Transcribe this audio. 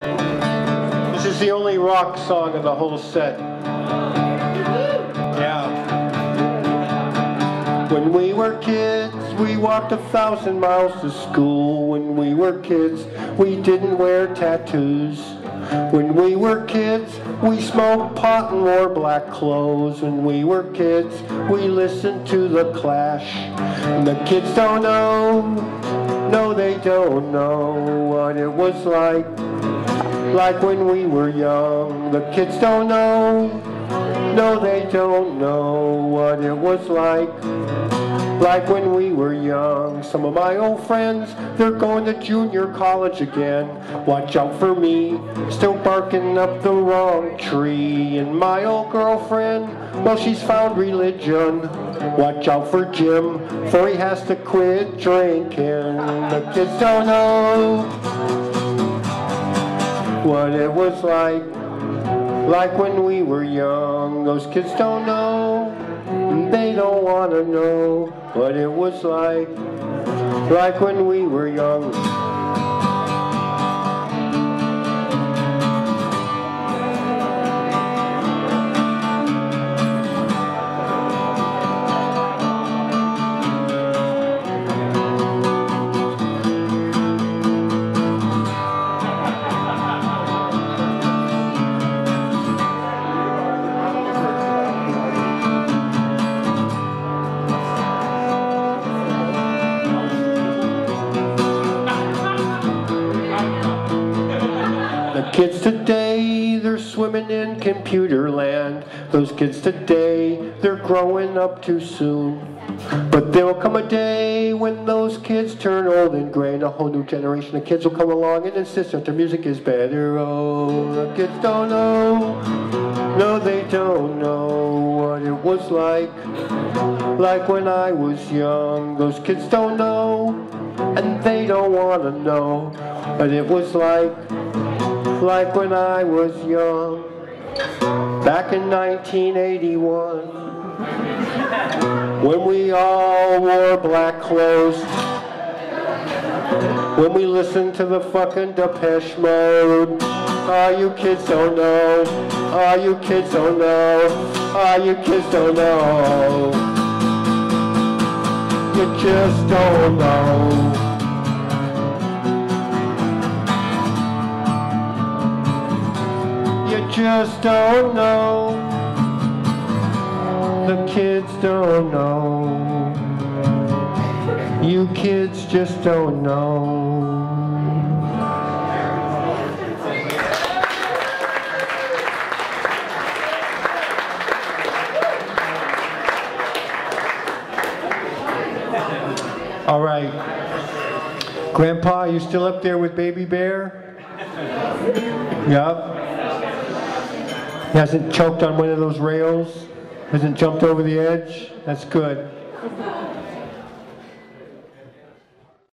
This is the only rock song of the whole set. Yeah. When we were kids, we walked 1,000 miles to school. When we were kids, we didn't wear tattoos. When we were kids, we smoked pot and wore black clothes. When we were kids, we listened to The Clash. And the kids don't know, no they don't know what it was like when we were young. The kids don't know, no they don't know what it was like when we were young. Some of my old friends, they're going to junior college again. Watch out for me, still barking up the wrong tree. And my old girlfriend, well she's found religion. Watch out for Jim, for he has to quit drinking. The kids don't know what it was like when we were young. Those kids don't know, they don't want to know what it was like when we were young. Kids today, they're swimming in computer land. Those kids today, they're growing up too soon. But there'll come a day when those kids turn old and gray, and a whole new generation of kids will come along and insist that their music is better. Oh, the kids don't know, no they don't know what it was like when I was young. Those kids don't know, and they don't want to know what it was like when I was young. Back in 1981, when we all wore black clothes, when we listened to the fucking Depeche Mode. Ah, you kids don't know, ah, you kids don't know, ah, you kids don't know. You just don't know. You just don't know. The kids don't know. You kids just don't know. All right. Grandpa, are you still up there with Baby Bear? Yup. He hasn't choked on one of those rails? Hasn't jumped over the edge? That's good.